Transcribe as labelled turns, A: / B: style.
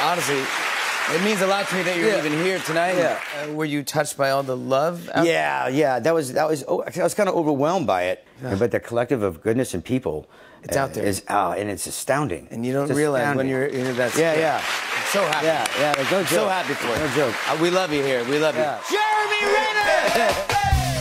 A: honestly, it means a lot to me that you're even here tonight. Yeah. Were you touched by all the love?
B: Yeah. That was. I was kind of overwhelmed by it. Yeah. But the collective of goodness and people.
A: It's out there.
B: And it's astounding.
A: And you don't realize when you're in that.
B: Yeah.
A: I'm so happy.
B: Yeah. No joke.
A: So happy for you.
B: No joke.
A: We love you here. We love you. Jeremy Renner!